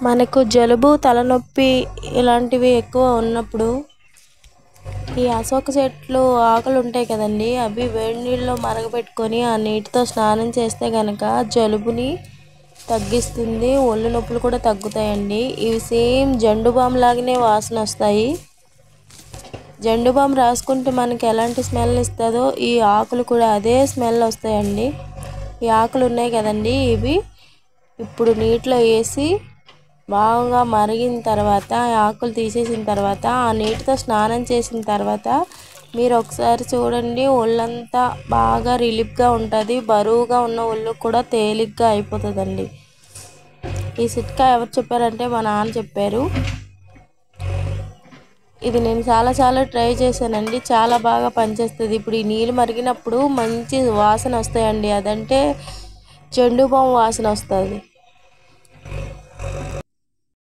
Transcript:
మనకు జలుబు తలనొప్పి ఇలాంటివి ఎక్కువ ఉన్నప్పుడు ఈ అశోక చెట్లు ఆకులు ఉంటాయి కదండి, అవి వేడి నీళ్ళలో మరగపెట్టుకొని ఆ నీటితో స్నానం చేస్తే కనుక జలుబుని తగ్గిస్తుంది, ఒళ్ళు నొప్పులు కూడా తగ్గుతాయండి. ఇవి సేమ్ జండు బామ్ లాగానే వాసన వస్తాయి. జండు బామ్ రాసుకుంటే మనకి ఎలాంటి స్మెల్ ఇస్తుందో ఈ ఆకులు కూడా అదే స్మెల్ వస్తాయండి. ఈ ఆకులు ఉన్నాయి కదండి, ఇవి ఇప్పుడు నీటిలో వేసి బాగా మరిగిన తర్వాత ఆకులు తీసేసిన తర్వాత ఆ నీటితో స్నానం చేసిన తర్వాత మీరు ఒకసారి చూడండి, ఒళ్ళంతా బాగా రిలీఫ్గా ఉంటుంది. బరువుగా ఉన్న ఒళ్ళు కూడా తేలిగ్గా అయిపోతుందండి. ఈ చిట్కా ఎవరు చెప్పారంటే మా నాన్న చెప్పారు. ఇది నేను చాలా ట్రై చేశానండి, చాలా బాగా పనిచేస్తుంది. ఇప్పుడు ఈ నీళ్ళు మరిగినప్పుడు మంచి వాసన వస్తాయండి, అదంటే జండు బామ్ వాసన వస్తుంది.